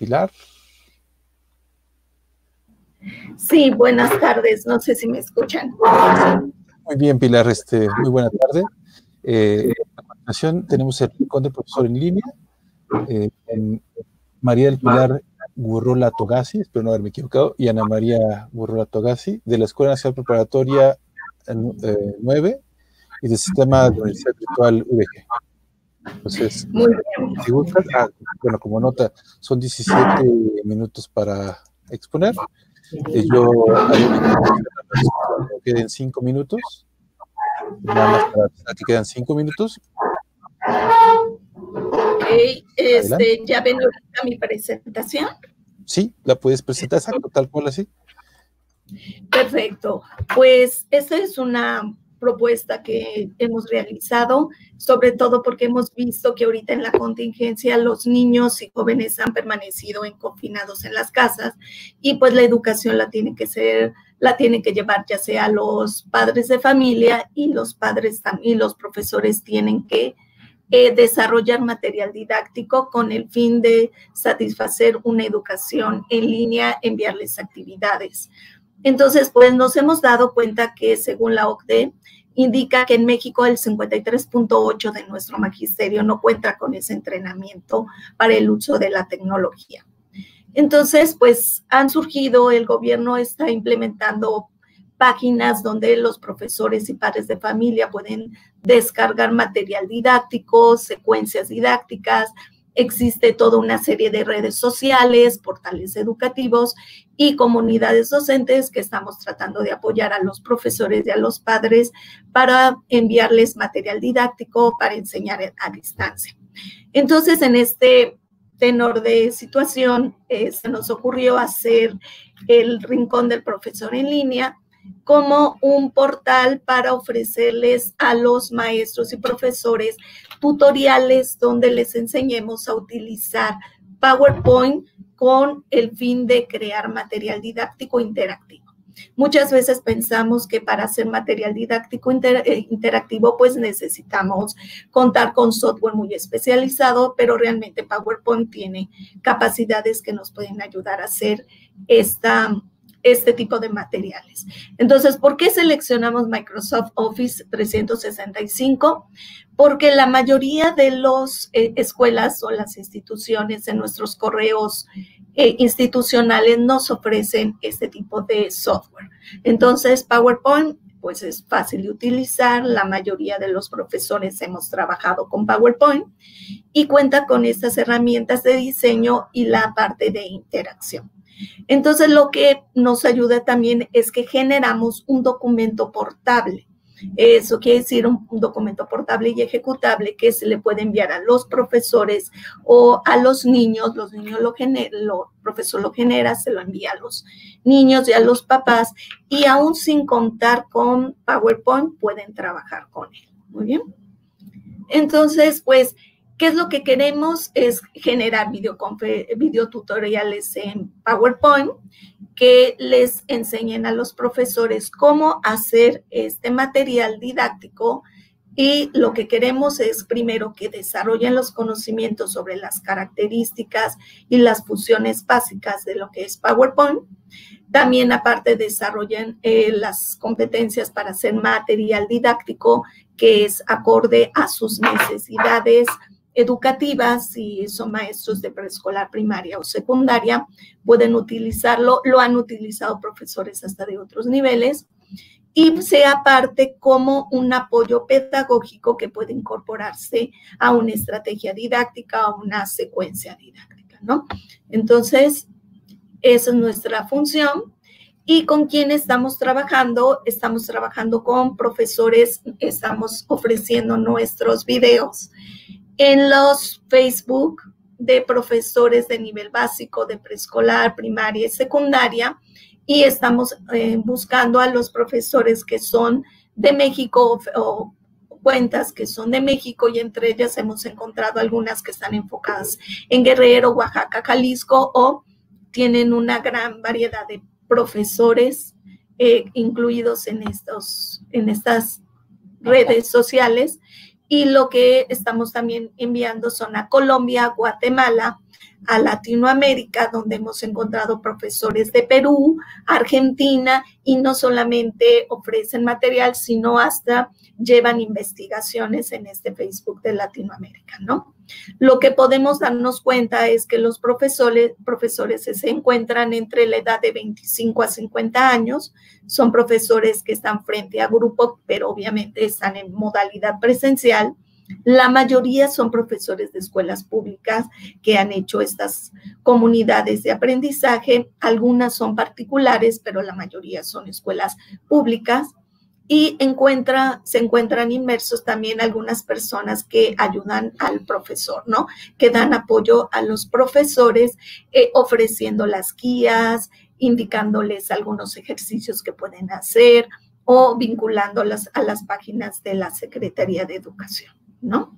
Pilar. Sí, buenas tardes. No sé si me escuchan. Muy bien, Pilar. Muy buena tarde. A continuación tenemos el rincón del profesor en línea. En María del Pilar Gurrola Togassi, espero no haberme equivocado, y Ana María Gurrola Togassi, de la Escuela Nacional Preparatoria 9 y del Sistema de Universidad Virtual UDG. Entonces, si gustas, bueno, como nota, son 17 minutos para exponer. Yo haré una introducción a la discusión que queden 5 minutos. Nada más para avisar que quedan 5 minutos. Ok, ¿ya ven ahorita mi presentación? Sí, la puedes presentar exacto, tal cual así. Perfecto. Pues esta es una propuesta que hemos realizado, sobre todo porque hemos visto que ahorita en la contingencia los niños y jóvenes han permanecido confinados en las casas y pues la educación la tienen que llevar ya sea los padres de familia y los padres y los profesores tienen que desarrollar material didáctico con el fin de satisfacer una educación en línea, enviarles actividades. Entonces, pues nos hemos dado cuenta que según la OCDE, indica que en México el 53.8% de nuestro magisterio no cuenta con ese entrenamiento para el uso de la tecnología. Entonces, pues han surgido, el gobierno está implementando páginas donde los profesores y padres de familia pueden descargar material didáctico, secuencias didácticas. Existe toda una serie de redes sociales, portales educativos y comunidades docentes que estamos tratando de apoyar a los profesores y a los padres para enviarles material didáctico para enseñar a distancia. Entonces, en este tenor de situación, se nos ocurrió hacer el Rincón del Profesor en línea como un portal para ofrecerles a los maestros y profesores tutoriales donde les enseñemos a utilizar PowerPoint con el fin de crear material didáctico interactivo. Muchas veces pensamos que para hacer material didáctico interactivo pues necesitamos contar con software muy especializado, pero realmente PowerPoint tiene capacidades que nos pueden ayudar a hacer este tipo de materiales. Entonces, ¿por qué seleccionamos Microsoft Office 365? Porque la mayoría de las escuelas o las instituciones en nuestros correos institucionales nos ofrecen este tipo de software. Entonces, PowerPoint, pues es fácil de utilizar. La mayoría de los profesores hemos trabajado con PowerPoint y cuenta con estas herramientas de diseño y la parte de interacción. Entonces, lo que nos ayuda también es que generamos un documento portable. Eso quiere decir un documento portable y ejecutable que se le puede enviar a los profesores o a los niños. Los niños el profesor lo genera, se lo envía a los niños y a los papás y aún sin contar con PowerPoint pueden trabajar con él. Muy bien. Entonces, pues, ¿qué es lo que queremos? Es generar videotutoriales en PowerPoint que les enseñen a los profesores cómo hacer este material didáctico y lo que queremos es primero que desarrollen los conocimientos sobre las características y las funciones básicas de lo que es PowerPoint. También aparte desarrollen las competencias para hacer material didáctico que es acorde a sus necesidades educativas. Si son maestros de preescolar, primaria o secundaria, pueden utilizarlo. Lo han utilizado profesores hasta de otros niveles y sea parte como un apoyo pedagógico que puede incorporarse a una estrategia didáctica o una secuencia didáctica, ¿no? Entonces, esa es nuestra función. ¿Y con quién estamos trabajando? Estamos trabajando con profesores, estamos ofreciendo nuestros videos en los Facebook de profesores de nivel básico, de preescolar, primaria y secundaria, y estamos buscando a los profesores que son de México o cuentas que son de México y entre ellas hemos encontrado algunas que están enfocadas en Guerrero, Oaxaca, Jalisco o tienen una gran variedad de profesores incluidos en estas redes sociales. Y lo que estamos también enviando son a Colombia, Guatemala, a Latinoamérica, donde hemos encontrado profesores de Perú, Argentina, y no solamente ofrecen material, sino hasta llevan investigaciones en este Facebook de Latinoamérica, ¿no? Lo que podemos darnos cuenta es que los profesores se encuentran entre la edad de 25 a 50 años, son profesores que están frente a grupo, pero obviamente están en modalidad presencial. La mayoría son profesores de escuelas públicas que han hecho estas comunidades de aprendizaje. Algunas son particulares, pero la mayoría son escuelas públicas. Y se encuentran inmersos también algunas personas que ayudan al profesor, ¿no? Que dan apoyo a los profesores, ofreciendo las guías, indicándoles algunos ejercicios que pueden hacer o vinculándolas a las páginas de la Secretaría de Educación, ¿no?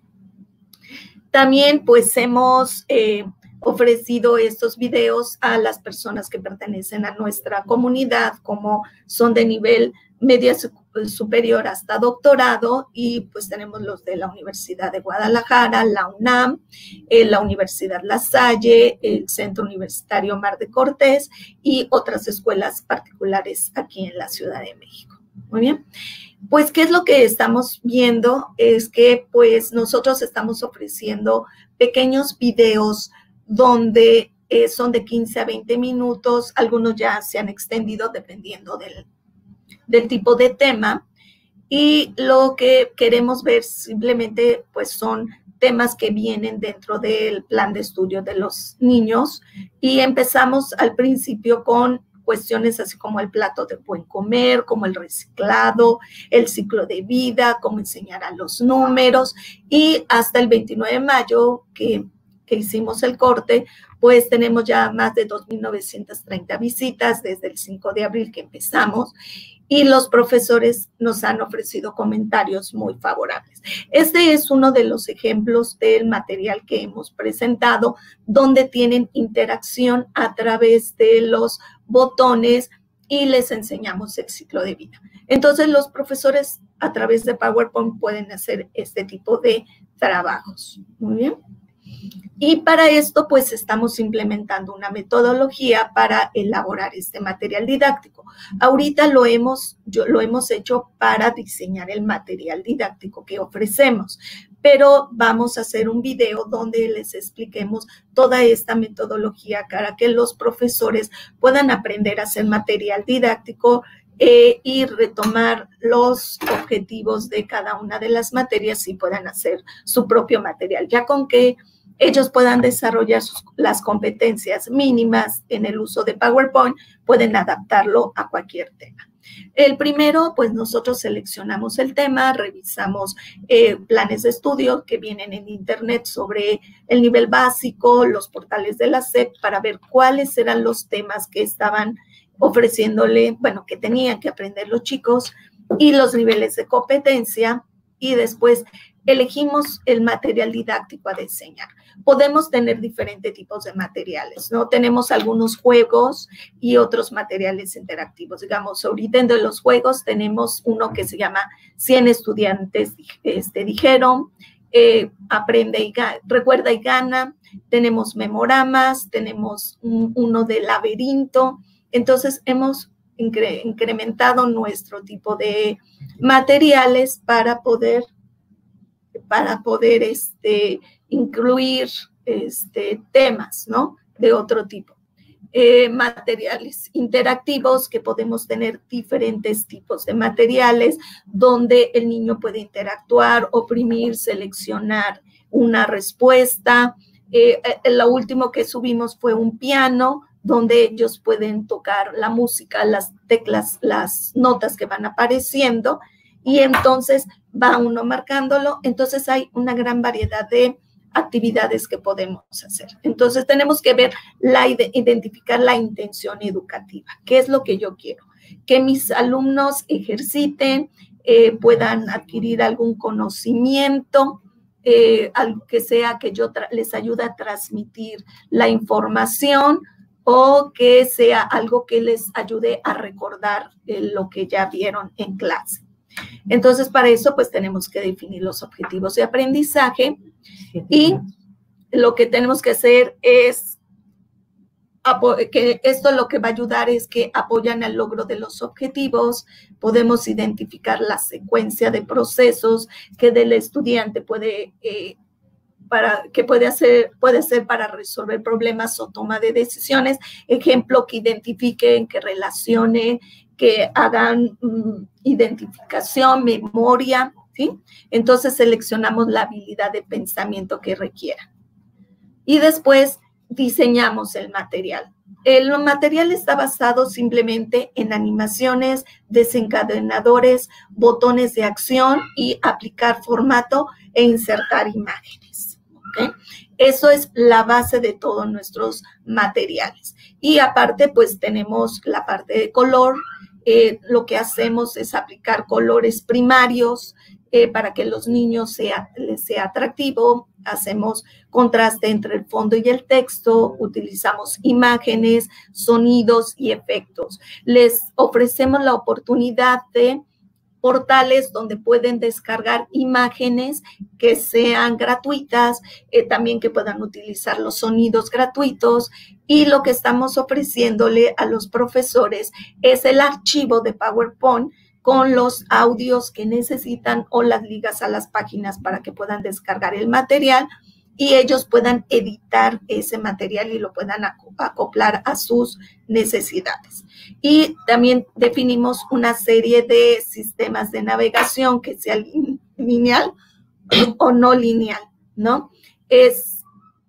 También pues hemos ofrecido estos videos a las personas que pertenecen a nuestra comunidad, como son de nivel media superior hasta doctorado, y pues tenemos los de la Universidad de Guadalajara, la UNAM, la Universidad La Salle, el Centro Universitario Mar de Cortés y otras escuelas particulares aquí en la Ciudad de México. Muy bien. Pues, ¿qué es lo que estamos viendo? Es que, pues, nosotros estamos ofreciendo pequeños videos donde son de 15 a 20 minutos. Algunos ya se han extendido dependiendo del tipo de tema. Y lo que queremos ver simplemente, pues, son temas que vienen dentro del plan de estudio de los niños. Y empezamos al principio con cuestiones así como el plato de buen comer, como el reciclado, el ciclo de vida, cómo enseñar a los números, y hasta el 29 de mayo que hicimos el corte, pues tenemos ya más de 2.930 visitas desde el 5 de abril que empezamos, y los profesores nos han ofrecido comentarios muy favorables. Este es uno de los ejemplos del material que hemos presentado, donde tienen interacción a través de los botones y les enseñamos el ciclo de vida. Entonces, los profesores a través de PowerPoint pueden hacer este tipo de trabajos. Muy bien. Y para esto, pues, estamos implementando una metodología para elaborar este material didáctico. Ahorita lo hemos hecho para diseñar el material didáctico que ofrecemos, pero vamos a hacer un video donde les expliquemos toda esta metodología para que los profesores puedan aprender a hacer material didáctico y retomar los objetivos de cada una de las materias y puedan hacer su propio material, ya con que ellos puedan desarrollar las competencias mínimas en el uso de PowerPoint, pueden adaptarlo a cualquier tema. El primero, pues nosotros seleccionamos el tema, revisamos planes de estudio que vienen en internet sobre el nivel básico, los portales de la SEP, para ver cuáles eran los temas que estaban ofreciéndole, bueno, que tenían que aprender los chicos y los niveles de competencia, y después elegimos el material didáctico a diseñar. Podemos tener diferentes tipos de materiales, ¿no? Tenemos algunos juegos y otros materiales interactivos. Digamos, ahorita entre los juegos tenemos uno que se llama 100 estudiantes dijeron, aprende y recuerda y gana. Tenemos memoramas, tenemos uno de laberinto. Entonces, hemos incrementado nuestro tipo de materiales para poder incluir temas, ¿no? De otro tipo. Materiales interactivos, que podemos tener diferentes tipos de materiales donde el niño puede interactuar, oprimir, seleccionar una respuesta. Lo último que subimos fue un piano, donde ellos pueden tocar la música, las teclas, las notas que van apareciendo, y entonces va uno marcándolo. Entonces hay una gran variedad de actividades que podemos hacer. Entonces tenemos que ver, identificar la intención educativa. ¿Qué es lo que yo quiero? Que mis alumnos ejerciten, puedan adquirir algún conocimiento, algo que sea que yo les ayude a transmitir la información, o que sea algo que les ayude a recordar lo que ya vieron en clase. Entonces, para eso, pues, tenemos que definir los objetivos de aprendizaje y lo que tenemos que hacer es que esto lo que va a ayudar es que apoyan el logro de los objetivos, podemos identificar la secuencia de procesos que del estudiante puede ser para resolver problemas o toma de decisiones, ejemplo, que identifiquen, que relacionen, que hagan identificación, memoria, ¿sí? Entonces seleccionamos la habilidad de pensamiento que requieran. Y después diseñamos el material. El material está basado simplemente en animaciones, desencadenadores, botones de acción y aplicar formato e insertar imágenes. ¿Okay? Eso es la base de todos nuestros materiales. Y aparte, pues tenemos la parte de color. Lo que hacemos es aplicar colores primarios para que los niños les sea atractivo. Hacemos contraste entre el fondo y el texto, utilizamos imágenes, sonidos y efectos. Les ofrecemos la oportunidad de portales donde pueden descargar imágenes que sean gratuitas, también que puedan utilizar los sonidos gratuitos, y lo que estamos ofreciéndole a los profesores es el archivo de PowerPoint con los audios que necesitan o las ligas a las páginas para que puedan descargar el material y ellos puedan editar ese material y lo puedan acoplar a sus necesidades. Y también definimos una serie de sistemas de navegación que sea lineal o no lineal, ¿no? Eso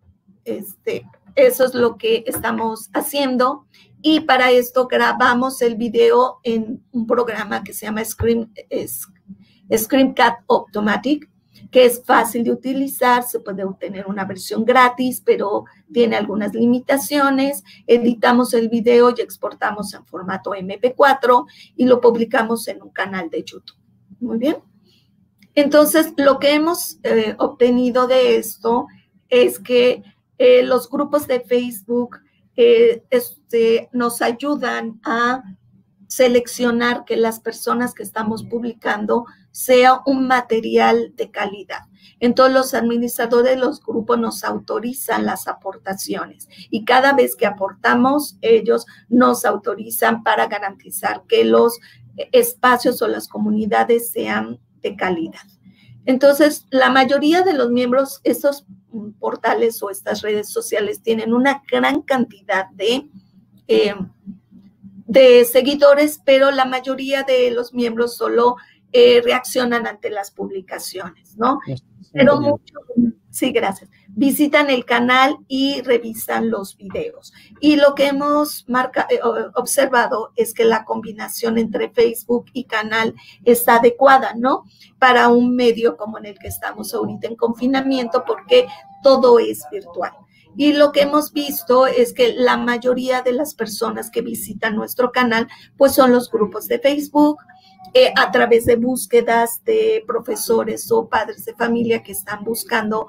es lo que estamos haciendo. Y para esto grabamos el video en un programa que se llama Screencast Automatic, que es fácil de utilizar, se puede obtener una versión gratis, pero tiene algunas limitaciones. Editamos el video y exportamos en formato MP4 y lo publicamos en un canal de YouTube. Muy bien. Entonces, lo que hemos obtenido de esto es que los grupos de Facebook nos ayudan a seleccionar que las personas que estamos publicando sea un material de calidad. Entonces, los administradores de los grupos nos autorizan las aportaciones y cada vez que aportamos, ellos nos autorizan para garantizar que los espacios o las comunidades sean de calidad. Entonces, la mayoría de los miembros, estos portales o estas redes sociales tienen una gran cantidad de seguidores, pero la mayoría de los miembros solo reaccionan ante las publicaciones, ¿no? Pero muchos, sí, gracias, visitan el canal y revisan los videos. Y lo que hemos observado es que la combinación entre Facebook y canal está adecuada, ¿no? Para un medio como en el que estamos ahorita en confinamiento, porque todo es virtual. Y lo que hemos visto es que la mayoría de las personas que visitan nuestro canal, pues son los grupos de Facebook, a través de búsquedas de profesores o padres de familia que están buscando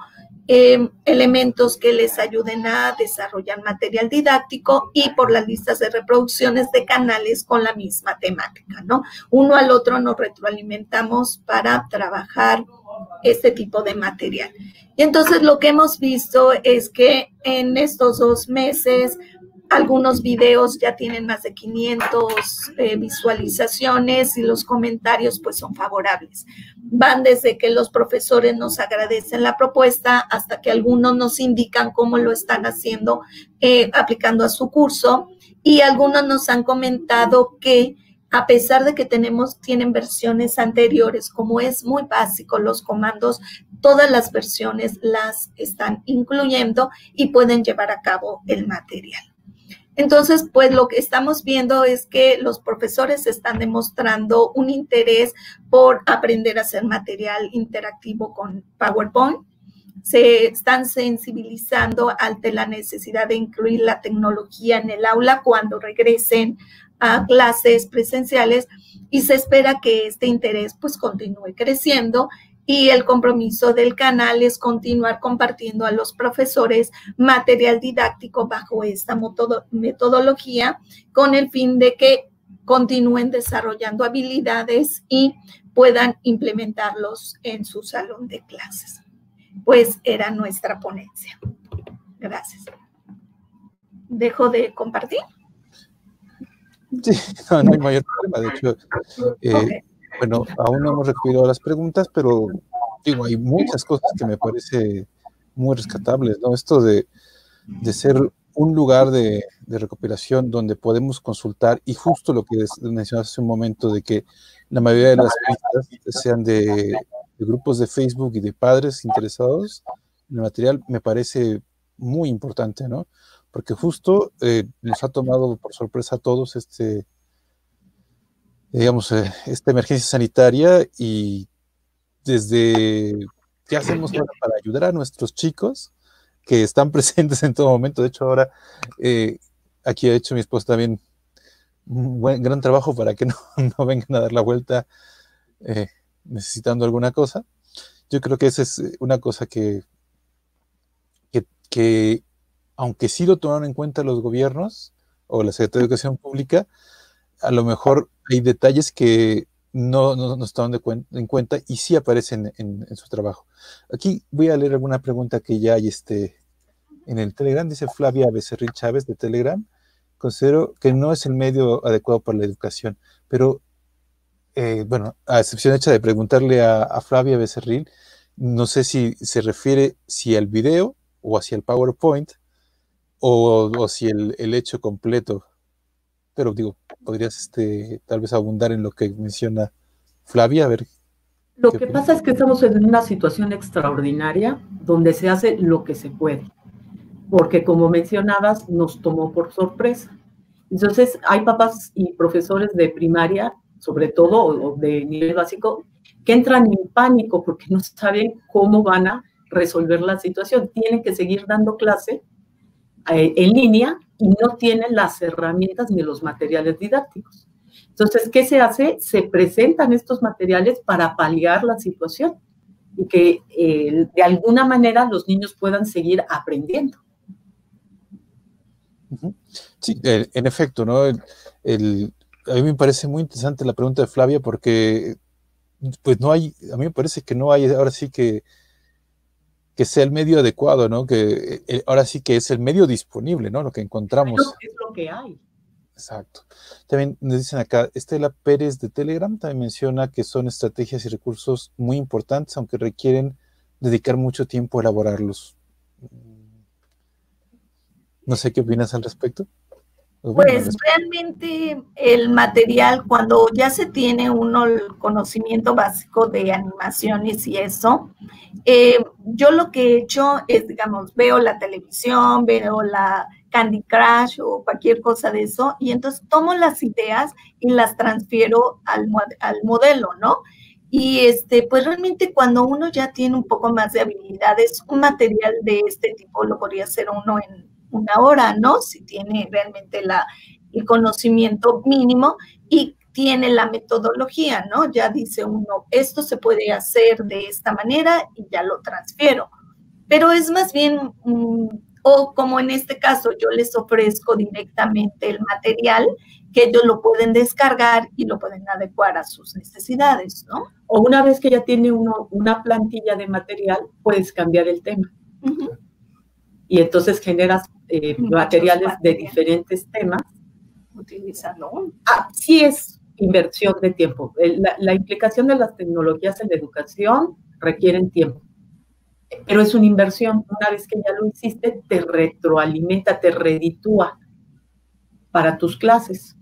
elementos que les ayuden a desarrollar material didáctico y por las listas de reproducciones de canales con la misma temática, ¿no? Uno al otro nos retroalimentamos para trabajar este tipo de material. Y entonces lo que hemos visto es que en estos 2 meses algunos videos ya tienen más de 500 visualizaciones y los comentarios pues son favorables. Van desde que los profesores nos agradecen la propuesta hasta que algunos nos indican cómo lo están haciendo, aplicando a su curso, y algunos nos han comentado que a pesar de que tienen versiones anteriores, como es muy básico los comandos, todas las versiones las están incluyendo y pueden llevar a cabo el material. Entonces, pues lo que estamos viendo es que los profesores están demostrando un interés por aprender a hacer material interactivo con PowerPoint. Se están sensibilizando ante la necesidad de incluir la tecnología en el aula cuando regresen a clases presenciales y se espera que este interés pues continúe creciendo. Y el compromiso del canal es continuar compartiendo a los profesores material didáctico bajo esta metodología con el fin de que continúen desarrollando habilidades y puedan implementarlos en su salón de clases. Pues era nuestra ponencia. Gracias. ¿Dejo de compartir? Sí, no hay mayor problema. De hecho, okay. Bueno, aún no hemos recogido las preguntas, pero digo, hay muchas cosas que me parece muy rescatables, ¿no? Esto de ser un lugar de recopilación donde podemos consultar, y justo lo que mencionaste hace un momento, de que la mayoría de las vistas sean de grupos de Facebook y de padres interesados en el material, me parece muy importante, ¿no? Porque justo nos ha tomado por sorpresa a todos digamos, esta emergencia sanitaria, y desde qué hacemos ahora para ayudar a nuestros chicos que están presentes en todo momento. De hecho, ahora aquí ha hecho mi esposa también un gran trabajo para que no vengan a dar la vuelta necesitando alguna cosa. Yo creo que esa es una cosa que aunque sí lo tomaron en cuenta los gobiernos o la Secretaría de Educación Pública, a lo mejor hay detalles que no estaban en cuenta y sí aparecen en su trabajo. Aquí voy a leer alguna pregunta que ya hay en el Telegram. Dice Flavia Becerril Chávez de Telegram: considero que no es el medio adecuado para la educación, pero bueno, a excepción hecha de preguntarle a Flavia Becerril, no sé si se refiere al video o hacia el PowerPoint o si el hecho completo. Pero digo, podrías tal vez abundar en lo que menciona Flavia, a ver. Lo que pasa es que estamos en una situación extraordinaria donde se hace lo que se puede, porque como mencionabas, nos tomó por sorpresa. Entonces, hay papás y profesores de primaria, sobre todo, o de nivel básico, que entran en pánico porque no saben cómo van a resolver la situación. Tienen que seguir dando clase en línea y no tienen las herramientas ni los materiales didácticos. Entonces, ¿qué se hace? Se presentan estos materiales para paliar la situación y que de alguna manera los niños puedan seguir aprendiendo. Sí, en efecto, ¿no? A mí me parece muy interesante la pregunta de Flavia, porque pues no hay, a mí me parece que no hay ahora sí que sea el medio adecuado, ¿no? Que ahora sí que es el medio disponible, ¿no? Lo que encontramos. Es lo que hay. Exacto. También nos dicen acá, Estela Pérez de Telegram también menciona que son estrategias y recursos muy importantes, aunque requieren dedicar mucho tiempo a elaborarlos. No sé qué opinas al respecto. Pues realmente el material, cuando ya se tiene uno el conocimiento básico de animaciones y eso, yo lo que he hecho es, digamos, veo la televisión, veo la Candy Crush o cualquier cosa de eso, y entonces tomo las ideas y las transfiero al modelo, ¿no? Y pues realmente cuando uno ya tiene un poco más de habilidades, un material de este tipo lo podría hacer uno en una hora, ¿no? Si tiene realmente el conocimiento mínimo y tiene la metodología, ¿no? Ya dice uno, esto se puede hacer de esta manera y ya lo transfiero. Pero es más bien, o como en este caso, yo les ofrezco directamente el material que ellos lo pueden descargar y lo pueden adecuar a sus necesidades, ¿no? O una vez que ya tiene uno una plantilla de material, puedes cambiar el tema. Y entonces generas materiales de diferentes temas. Utilizarlo. Sí es inversión de tiempo. La implicación de las tecnologías en la educación requieren tiempo. Pero es una inversión. Una vez que ya lo hiciste, te retroalimenta, te reditúa para tus clases.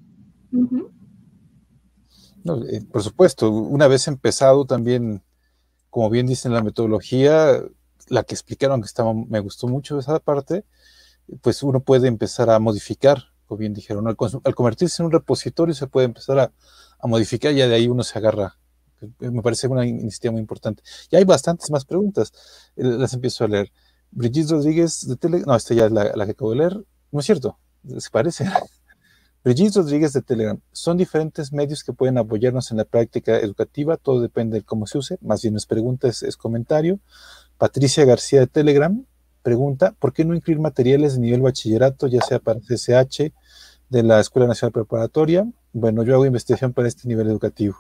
No, por supuesto, una vez empezado también, como bien dicen la metodología, la que explicaron que me gustó mucho esa parte, pues uno puede empezar a modificar, como bien dijeron, al convertirse en un repositorio se puede empezar a modificar, y ya de ahí uno se agarra. Me parece una iniciativa muy importante. Y hay bastantes más preguntas, las empiezo a leer. Brigitte Rodríguez de Telegram, no, esta ya es la que acabo de leer, no es cierto, se parece. Brigitte Rodríguez de Telegram: son diferentes medios que pueden apoyarnos en la práctica educativa, todo depende de cómo se use. Más bien no es pregunta, es comentario. Patricia García de Telegram pregunta: ¿por qué no incluir materiales de nivel bachillerato, ya sea para CCH, de la Escuela Nacional Preparatoria? Bueno, yo hago investigación para este nivel educativo.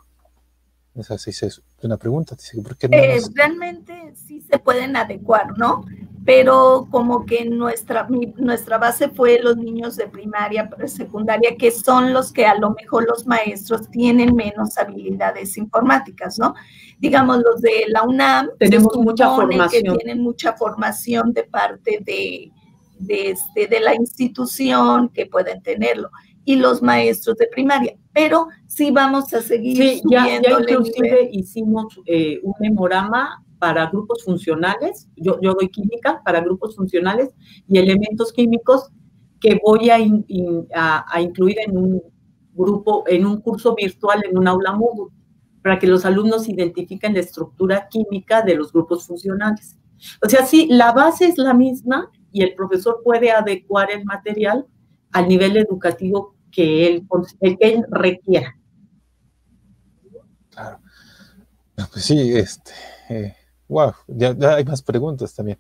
Esa sí es una pregunta. Dice, ¿por qué no? Realmente sí se pueden adecuar, ¿no? pero como que nuestra base fue los niños de primaria, secundaria, que son los que a lo mejor los maestros tienen menos habilidades informáticas, ¿no? Digamos, los de la UNAM, tenemos mucha formación, que tienen mucha formación de parte de la institución, que pueden tenerlo, y los maestros de primaria, pero sí vamos a seguir ya inclusive hicimos un memorama para grupos funcionales, yo doy química para grupos funcionales y elementos químicos que voy a incluir en un grupo, en un curso virtual en un aula Moodle, para que los alumnos identifiquen la estructura química de los grupos funcionales. O sea, sí, la base es la misma y el profesor puede adecuar el material al nivel educativo que él requiera. Claro. Pues sí, wow, ya hay más preguntas también.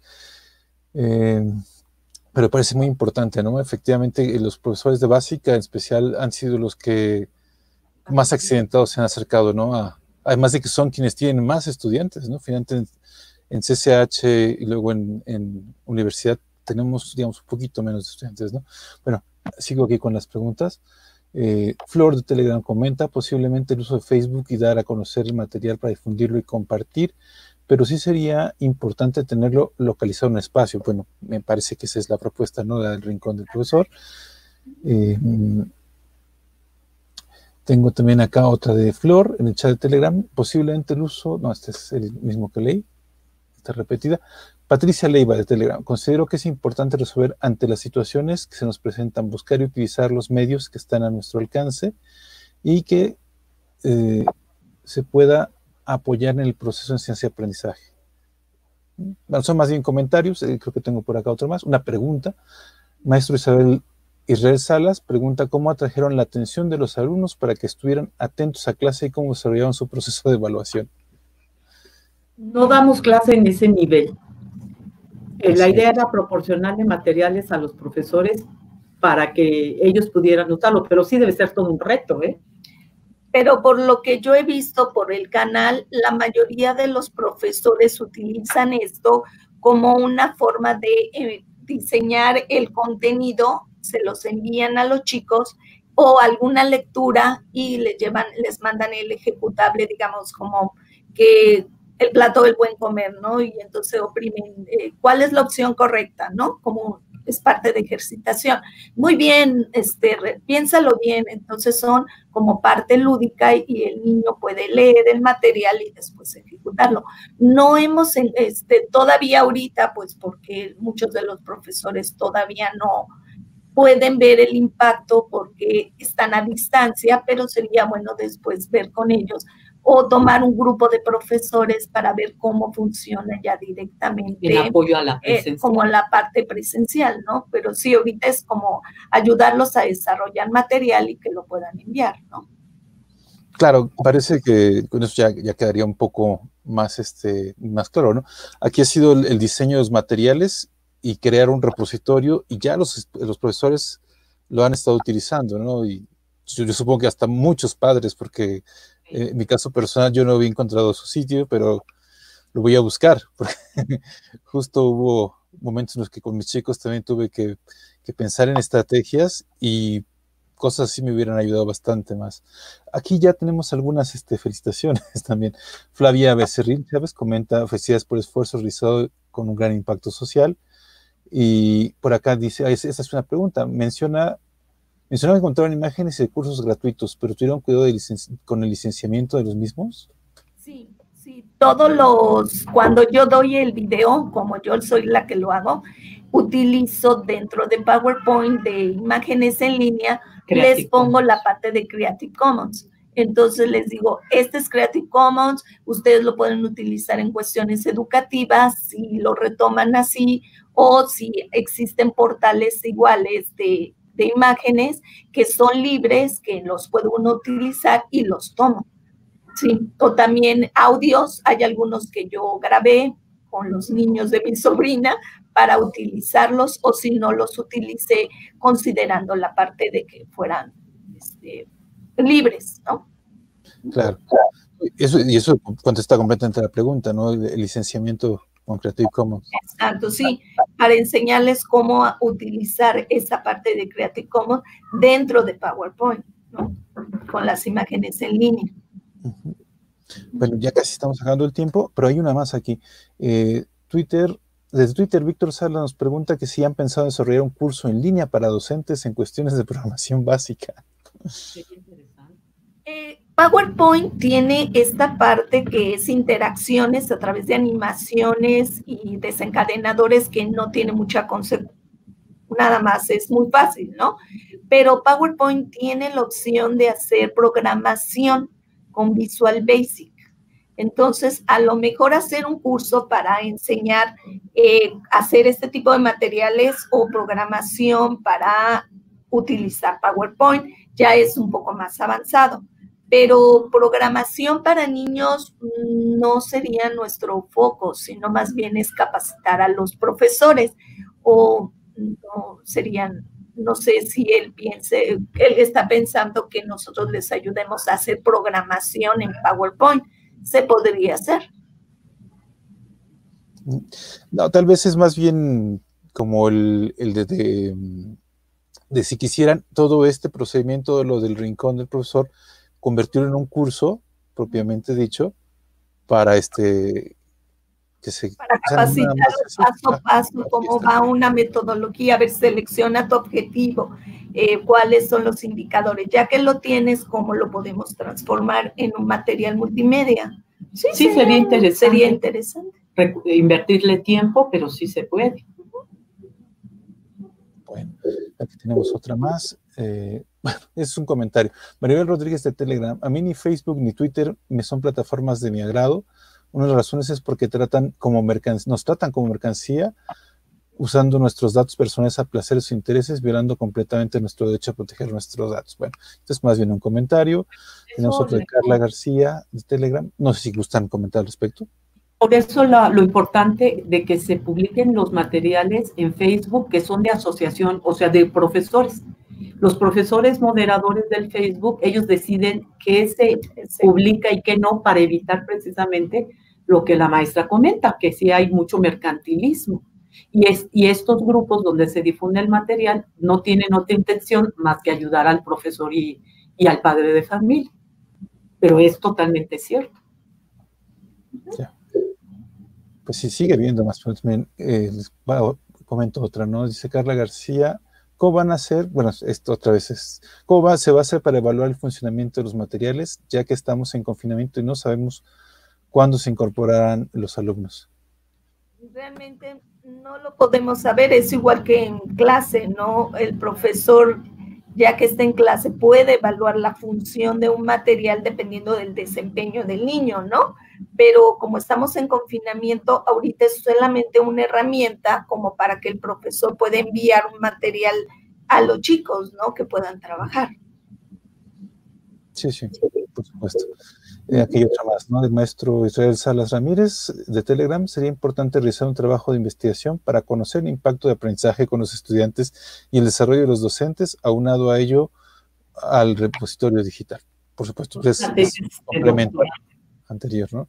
Pero parece muy importante, ¿no? Efectivamente, los profesores de básica en especial han sido los que más accidentados se han acercado, ¿no? Además de que son quienes tienen más estudiantes, ¿no? Finalmente en CCH y luego en universidad tenemos, digamos, un poquito menos de estudiantes, ¿no? Bueno, sigo aquí con las preguntas. Flor de Telegram comenta, posiblemente el uso de Facebook y dar a conocer el material para difundirlo y compartir, pero sí sería importante tenerlo localizado en un espacio. Bueno, me parece que esa es la propuesta, ¿no? Del rincón del profesor. Tengo también acá otra de Flor en el chat de Telegram, posiblemente el uso, no, este es el mismo que leí, está repetida. Patricia Leiva de Telegram, considero que es importante resolver ante las situaciones que se nos presentan, buscar y utilizar los medios que están a nuestro alcance y que se pueda apoyar en el proceso de enseñanza y aprendizaje. Bueno, son más bien comentarios, creo que tengo por acá otro más. Una pregunta, maestro Israel Salas pregunta cómo atrajeron la atención de los alumnos para que estuvieran atentos a clase y cómo desarrollaron su proceso de evaluación. No damos clase en ese nivel. La idea era proporcionarle materiales a los profesores para que ellos pudieran usarlo, pero sí debe ser todo un reto, ¿eh? Pero por lo que yo he visto por el canal, la mayoría de los profesores utilizan esto como una forma de diseñar el contenido, se los envían a los chicos o alguna lectura y les mandan el ejecutable, digamos, como que el plato del buen comer, ¿no? Y entonces oprimen cuál es la opción correcta, ¿no? Como es parte de ejercitación. Muy bien, piénsalo bien. Entonces son como parte lúdica y el niño puede leer el material y después ejecutarlo. No hemos, todavía ahorita, pues porque muchos de los profesores todavía no pueden ver el impacto porque están a distancia, pero sería bueno después ver con ellos o tomar un grupo de profesores para ver cómo funciona ya directamente. En apoyo a la presencial. Como la parte presencial, ¿no? Pero sí, ahorita es como ayudarlos a desarrollar material y que lo puedan enviar, ¿no? Claro, parece que con eso ya quedaría un poco más, más claro, ¿no? Aquí ha sido el diseño de los materiales y crear un repositorio y ya los profesores lo han estado utilizando, ¿no? Y yo supongo que hasta muchos padres, porque en mi caso personal yo no había encontrado su sitio, pero lo voy a buscar, porque justo hubo momentos en los que con mis chicos también tuve que pensar en estrategias y cosas así me hubieran ayudado bastante más. Aquí ya tenemos algunas felicitaciones también. Flavia Becerril Chávez comenta, felicidades por el esfuerzo realizado con un gran impacto social. Y por acá dice, esa es una pregunta, mencionaba que encontraron imágenes y cursos gratuitos, pero ¿tuvieron cuidado con el licenciamiento de los mismos? Sí, cuando yo doy el video, como yo soy la que lo hago, utilizo dentro de PowerPoint de imágenes en línea, les pongo la parte de Creative Commons. Entonces les digo, este es Creative Commons, ustedes lo pueden utilizar en cuestiones educativas, si lo retoman así, o si existen portales iguales de imágenes que son libres, que los puede uno utilizar y los tomo. Sí, o también audios, hay algunos que yo grabé con los niños de mi sobrina para utilizarlos, o si no los utilicé considerando la parte de que fueran libres, ¿no? Claro. Y eso contesta completamente la pregunta, ¿no? El licenciamiento con Creative Commons. Exacto, sí, para enseñarles cómo utilizar esa parte de Creative Commons dentro de PowerPoint, ¿no? Con las imágenes en línea. Bueno, ya casi estamos sacando el tiempo, pero hay una más aquí. Desde Twitter, Víctor Sala nos pregunta que si han pensado en desarrollar un curso en línea para docentes en cuestiones de programación básica. PowerPoint tiene esta parte que es interacciones a través de animaciones y desencadenadores que no tiene mucha consecuencia. Nada más, es muy fácil, ¿no? Pero PowerPoint tiene la opción de hacer programación con Visual Basic. Entonces, a lo mejor hacer un curso para enseñar hacer este tipo de materiales o programación para utilizar PowerPoint ya es un poco más avanzado. Pero programación para niños no sería nuestro foco, sino más bien es capacitar a los profesores o no serían, no sé si él está pensando que nosotros les ayudemos a hacer programación en PowerPoint. Se podría hacer. No, tal vez es más bien como el de si quisieran todo este procedimiento de lo del rincón del profesor, convertirlo en un curso, propiamente dicho, para para capacitar paso a paso cómo va una metodología, a ver, selecciona tu objetivo, cuáles son los indicadores, ya que lo tienes, cómo lo podemos transformar en un material multimedia. Sí, sería interesante. Sería interesante. Invertirle tiempo, pero sí se puede. Bueno, aquí tenemos otra más. Bueno, es un comentario. Maribel Rodríguez de Telegram. A mí ni Facebook ni Twitter me son plataformas de mi agrado. Una de las razones es porque nos tratan como mercancía, usando nuestros datos personales a placer sus intereses, violando completamente nuestro derecho a proteger nuestros datos. Bueno, esto es más bien un comentario. Tenemos otro de Carla García de Telegram. No sé si gustan comentar al respecto. Por eso lo importante de que se publiquen los materiales en Facebook que son de asociación, o sea, de profesores. Los profesores moderadores del Facebook, ellos deciden qué se publica y qué no para evitar precisamente lo que la maestra comenta, que sí hay mucho mercantilismo. Y estos grupos donde se difunde el material no tienen otra intención más que ayudar al profesor y al padre de familia. Pero es totalmente cierto. Ya. Pues sí, sigue viendo más. Comento otra, ¿no? Dice Carla García, ¿cómo van a hacer? Bueno, esto otra vez es, ¿cómo se va a hacer para evaluar el funcionamiento de los materiales, ya que estamos en confinamiento y no sabemos cuándo se incorporarán los alumnos? Realmente no lo podemos saber, es igual que en clase, ¿no? El profesor, ya que está en clase, puede evaluar la función de un material dependiendo del desempeño del niño, ¿no? Pero como estamos en confinamiento, ahorita es solamente una herramienta como para que el profesor pueda enviar un material a los chicos, ¿no? Que puedan trabajar. Sí, por supuesto. Aquí hay otra más, ¿no? Del maestro Israel Salas Ramírez, de Telegram. Sería importante realizar un trabajo de investigación para conocer el impacto de aprendizaje con los estudiantes y el desarrollo de los docentes, aunado a ello al repositorio digital. Por supuesto, es complemento anterior, ¿no?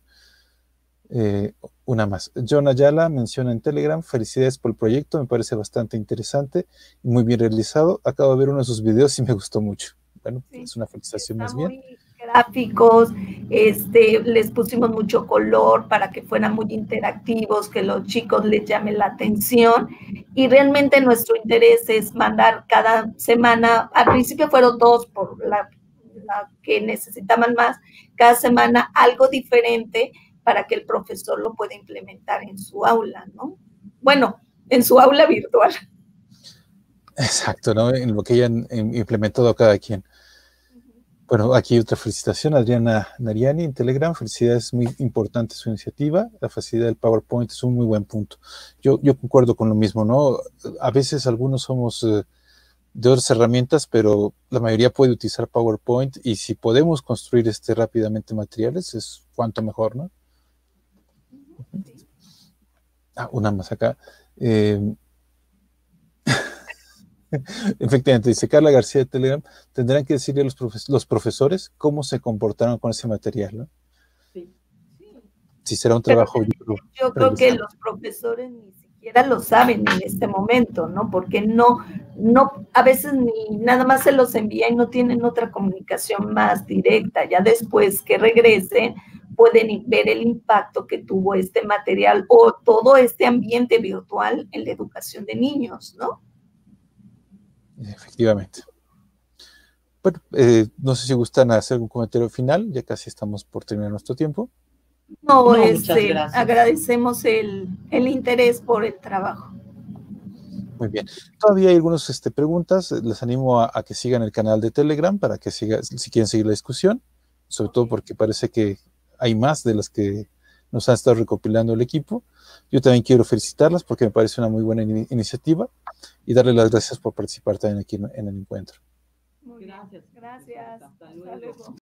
Una más. John Ayala menciona en Telegram, felicidades por el proyecto, me parece bastante interesante y muy bien realizado. Acabo de ver uno de sus videos y me gustó mucho. Bueno, sí, es una felicitación más bien. Gráficos, les pusimos mucho color para que fueran muy interactivos, que los chicos les llame la atención y realmente nuestro interés es mandar cada semana, al principio fueron 2 por la que necesitaban más, cada semana algo diferente para que el profesor lo pueda implementar en su aula, ¿no? Bueno, en su aula virtual. Exacto, ¿no? En lo que hayan implementado cada quien. Bueno, aquí otra felicitación, Adriana Nariani en Telegram, felicidades, muy importante su iniciativa, la facilidad del PowerPoint es un muy buen punto. Yo concuerdo con lo mismo, ¿no? A veces algunos somos de otras herramientas, pero la mayoría puede utilizar PowerPoint y si podemos construir rápidamente materiales, es cuanto mejor, ¿no? Una más acá. Efectivamente, dice Carla García de Telegram, tendrán que decirle a los profesores cómo se comportaron con ese material, ¿no? Sí. sí será un trabajo. Yo creo que los profesores ni siquiera lo saben en este momento, ¿no? Porque no, a veces ni nada más se los envía y no tienen otra comunicación más directa. Ya después que regresen, pueden ver el impacto que tuvo este material o todo este ambiente virtual en la educación de niños, ¿no? Efectivamente. Bueno, no sé si gustan hacer algún comentario final, ya casi estamos por terminar nuestro tiempo. No, agradecemos el interés por el trabajo. Muy bien. Todavía hay algunas preguntas. Les animo a que sigan el canal de Telegram para que si quieren seguir la discusión, sobre todo porque parece que hay más de las que nos han estado recopilando el equipo. Yo también quiero felicitarlas porque me parece una muy buena iniciativa y darles las gracias por participar también aquí en el encuentro. Muy bien. Gracias. Hasta luego.